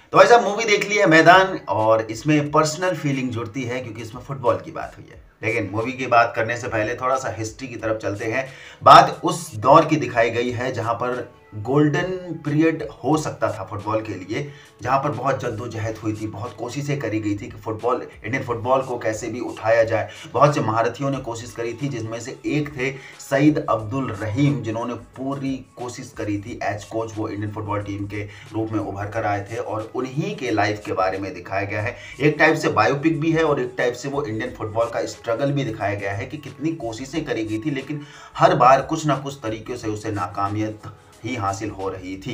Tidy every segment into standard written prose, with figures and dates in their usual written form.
तो भाई साहब मूवी देख ली है मैदान, और इसमें पर्सनल फीलिंग जुड़ती है क्योंकि इसमें फुटबॉल की बात हुई है। लेकिन मूवी की बात करने से पहले थोड़ा सा हिस्ट्री की तरफ चलते हैं। बात उस दौर की दिखाई गई है जहां पर गोल्डन पीरियड हो सकता था फुटबॉल के लिए, जहां पर बहुत जद्दोजहद हुई थी, बहुत कोशिशें करी गई थी कि फुटबॉल, इंडियन फुटबॉल को कैसे भी उठाया जाए। बहुत से महारथियों ने कोशिश करी थी, जिसमें से एक थे सईद अब्दुल रहीम, जिन्होंने पूरी कोशिश करी थी एज कोच, वो इंडियन फुटबॉल टीम के रूप में उभर कर आए थे और उन्हीं के लाइफ के बारे में दिखाया गया है। एक टाइप से बायोपिक भी है और एक टाइप से वो इंडियन फुटबॉल का स्ट्रगल भी दिखाया गया है कि कितनी कोशिशें करी गई थी, लेकिन हर बार कुछ ना कुछ तरीके से उसे नाकामियत ही हासिल हो रही थी।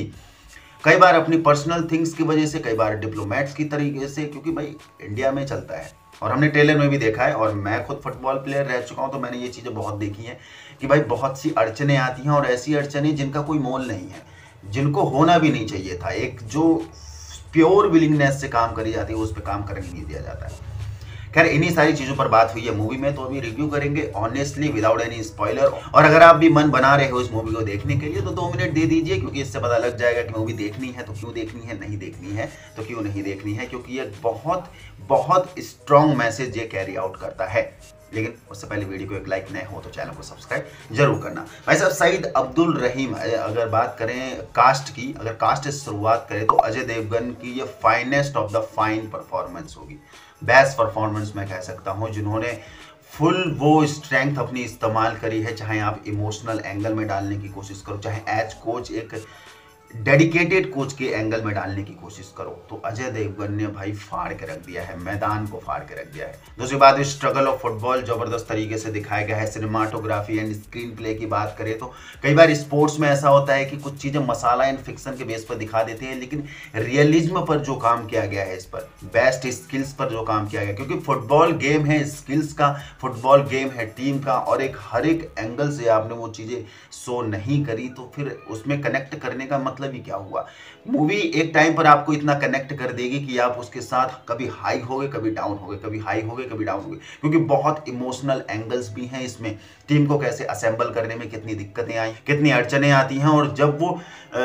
कई बार अपनी पर्सनल थिंग्स की वजह से, कई बार डिप्लोमेट्स की तरीके से, क्योंकि भाई इंडिया में चलता है और हमने ट्रेलर में भी देखा है, और मैं खुद फुटबॉल प्लेयर रह चुका हूं तो मैंने ये चीज़ें बहुत देखी हैं कि भाई बहुत सी अड़चनें आती हैं, और ऐसी अड़चनें जिनका कोई मोल नहीं है, जिनको होना भी नहीं चाहिए था। एक जो प्योर विलिंगनेस से काम करी जाती है उस पर काम करने नहीं दिया जाता है। खैर, इन्हीं सारी चीज़ों पर बात हुई है मूवी में, तो अभी रिव्यू करेंगे ऑनेस्टली विदाउट एनी स्पॉइलर। और अगर आप भी मन बना रहे हो इस मूवी को देखने के लिए तो 2 मिनट दे दीजिए, क्योंकि इससे पता लग जाएगा कि मूवी देखनी है तो क्यों देखनी है, नहीं देखनी है तो क्यों नहीं देखनी है, क्योंकि ये बहुत बहुत स्ट्रॉन्ग मैसेज ये कैरी आउट करता है। लेकिन उससे पहले वीडियो को एक लाइक, नए हो तो चैनल को सब्सक्राइब जरूर करना। भाई साहब, सईद अब्दुल रहीम, अगर बात करें कास्ट की, अगर कास्ट से शुरुआत करें तो अजय देवगन की ये finest of the fine performance होगी, बेस्ट परफॉर्मेंस मैं कह सकता हूं, जिन्होंने फुल वो स्ट्रेंथ अपनी इस्तेमाल करी है। चाहे आप इमोशनल एंगल में डालने की कोशिश करो, चाहे एज कोच एक डेडिकेटेड कोच के एंगल में डालने की कोशिश करो, तो अजय देवगन ने भाई फाड़ के रख दिया है, मैदान को फाड़ के रख दिया है। दूसरी बात, स्ट्रगल ऑफ फुटबॉल जबरदस्त तरीके से दिखाया गया है। सिनेमाटोग्राफी एंड स्क्रीन प्ले की बात करें तो कई बार स्पोर्ट्स में ऐसा होता है कि कुछ चीज़ें मसाला एंड फिक्शन के बेस पर दिखा देते हैं, लेकिन रियलिज्म पर जो काम किया गया है, इस पर बेस्ट स्किल्स पर जो काम किया गया, क्योंकि फुटबॉल गेम है स्किल्स का, फुटबॉल गेम है टीम का, और एक हर एक एंगल से आपने वो चीज़ें शो नहीं करी तो फिर उसमें कनेक्ट करने का मतलब ही क्या हुआ। मूवी एक टाइम पर आपको इतना कनेक्ट कर देगी कि आप उसके साथ कभी हाई होगे, कभी डाउन होगे, कभी हाई होगे, कभी डाउन होगे, क्योंकि बहुत इमोशनल एंगल्स भी हैं इसमें। टीम को कैसे असेंबल करने में कितनी दिक्कतें आई, कितनी अड़चनें आती हैं, और जब वो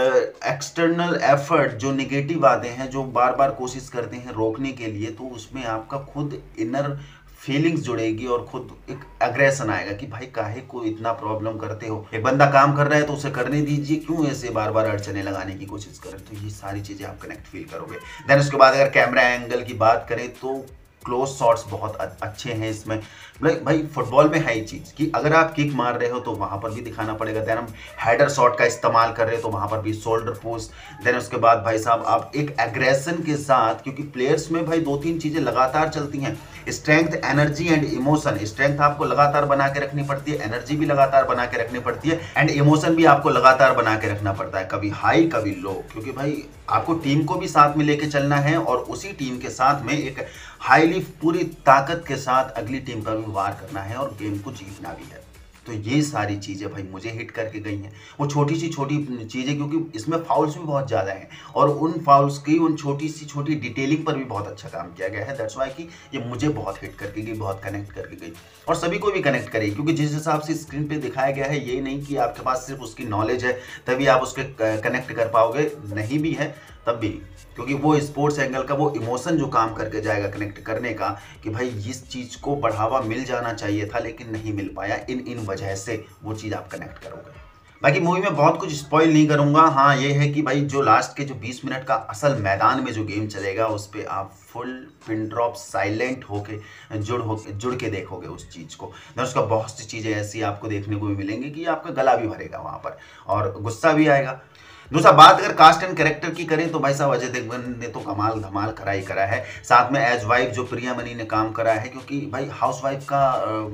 एक्सटर्नल एफर्ट, जो निगेटिव आते हैं, जो बार बार कोशिश करते हैं रोकने के लिए, तो उसमें आपका खुद इनर फीलिंग्स जुड़ेगी और खुद एक एग्रेशन आएगा कि भाई काहे को इतना प्रॉब्लम करते हो, एक बंदा काम कर रहा है तो उसे करने दीजिए, क्यों ऐसे बार बार अड़चने लगाने की कोशिश कर रहे। तो ये सारी चीज़ें आप कनेक्ट फील करोगे। देन उसके बाद अगर कैमरा एंगल की बात करें तो क्लोज शॉट्स बहुत अच्छे हैं इसमें। भाई फुटबॉल में है ये चीज़ कि अगर आप किक मार रहे हो तो वहाँ पर भी दिखाना पड़ेगा। देन हम हेडर शॉट का इस्तेमाल कर रहे हो तो वहाँ पर भी शोल्डर पोस्ट। देन उसके बाद भाई साहब आप एक एग्रेशन के साथ, क्योंकि प्लेयर्स में भाई 2-3 चीज़ें लगातार चलती हैं, strength, energy and emotion. Strength आपको लगातार बना के रखनी पड़ती है, एनर्जी भी लगातार बना के रखनी पड़ती है, एंड इमोशन भी आपको लगातार बना के रखना पड़ता है, कभी हाई कभी लो, क्योंकि भाई आपको टीम को भी साथ में लेके चलना है और उसी टीम के साथ में एक हाईली पूरी ताकत के साथ अगली टीम का भी वार करना है और गेम को जीतना भी है। तो ये सारी चीज़ें भाई मुझे हिट करके गई हैं, वो छोटी सी छोटी चीज़ें, क्योंकि इसमें फाउल्स भी बहुत ज़्यादा हैं और उन फाउल्स की उन छोटी सी छोटी डिटेलिंग पर भी बहुत अच्छा काम किया गया है। दैट्स वाई कि ये मुझे बहुत हिट करके गई, बहुत कनेक्ट करके गई, और सभी को भी कनेक्ट करेगी, क्योंकि जिस हिसाब से स्क्रीन पे दिखाया गया है, ये नहीं कि आपके पास सिर्फ उसकी नॉलेज है तभी आप उसके कनेक्ट कर पाओगे, नहीं भी है तब भी, क्योंकि वो स्पोर्ट्स एंगल का वो इमोशन जो काम करके जाएगा कनेक्ट करने का, कि भाई इस चीज़ को बढ़ावा मिल जाना चाहिए था लेकिन नहीं मिल पाया, इन वजह से वो चीज़ आप कनेक्ट करोगे। बाकी मूवी में बहुत कुछ स्पॉइल नहीं करूंगा। हाँ, ये है कि भाई जो लास्ट के जो 20 मिनट का असल मैदान में जो गेम चलेगा उस पर आप फुल पिन ड्रॉप साइलेंट होके जुड़ के देखोगे उस चीज़ को। ना उसका बहुत सी चीज़ें ऐसी आपको देखने को भी मिलेंगी कि आपका गला भी भरेगा वहाँ पर और गुस्सा भी आएगा। दूसरा बात अगर कास्ट एंड कैरेक्टर की करें तो भाई साहब अजय देवगन ने तो कमाल धमाल करा ही करा है। साथ में एज वाइफ जो प्रिया मनी ने काम करा है, क्योंकि भाई हाउस वाइफ का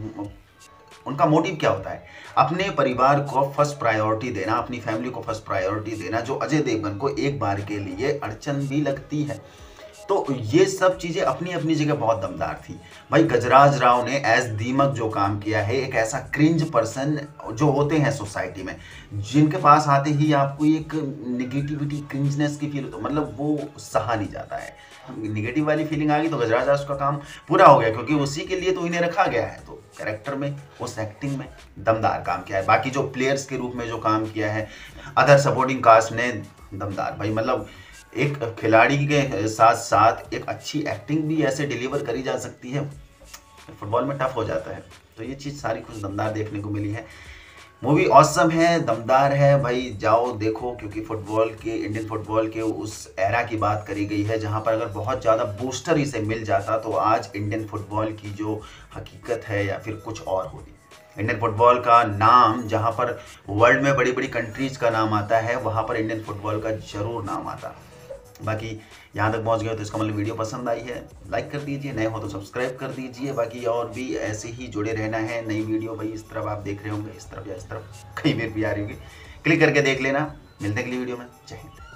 उनका मोटिव क्या होता है, अपने परिवार को फर्स्ट प्रायोरिटी देना, अपनी फैमिली को फर्स्ट प्रायोरिटी देना, जो अजय देवगन को एक बार के लिए अड़चन भी लगती है। तो ये सब चीज़ें अपनी अपनी जगह बहुत दमदार थी। भाई गजराज राव ने एज दीमक जो काम किया है, एक ऐसा क्रिंज पर्सन जो होते हैं सोसाइटी में, जिनके पास आते ही आपको एक निगेटिविटी, क्रिंजनेस की फील, तो मतलब वो सहा नहीं जाता है। निगेटिव वाली फीलिंग आ गई तो गजराज राव का काम पूरा हो गया, क्योंकि उसी के लिए तो इन्हें रखा गया है। तो कैरेक्टर में, उस एक्टिंग में दमदार काम किया है। बाकी जो प्लेयर्स के रूप में जो काम किया है, अदर सपोर्टिंग कास्ट ने दमदार, भाई मतलब एक खिलाड़ी के साथ साथ एक अच्छी एक्टिंग भी ऐसे डिलीवर करी जा सकती है, फुटबॉल में टफ हो जाता है। तो ये चीज़ सारी कुछ दमदार देखने को मिली है। मूवी ऑसम है, दमदार है भाई, जाओ देखो, क्योंकि फुटबॉल के, इंडियन फुटबॉल के उस एरा की बात करी गई है जहां पर अगर बहुत ज़्यादा बूस्टर इसे मिल जाता तो आज इंडियन फुटबॉल की जो हकीकत है या फिर कुछ और होती। इंडियन फुटबॉल का नाम जहां पर वर्ल्ड में बड़ी बड़ी कंट्रीज का नाम आता है, वहां पर इंडियन फुटबॉल का जरूर नाम आता। बाकी यहाँ तक पहुँच गए तो इसका मतलब वीडियो पसंद आई है, लाइक कर दीजिए, नए हो तो सब्सक्राइब कर दीजिए। बाकी और भी ऐसे ही जुड़े रहना है। नई वीडियो भाई इस तरफ आप देख रहे होंगे, इस तरफ या इस तरफ कहीं भी आ रही होगी, क्लिक करके देख लेना। मिलते हैं अगली वीडियो में। जय हिंद।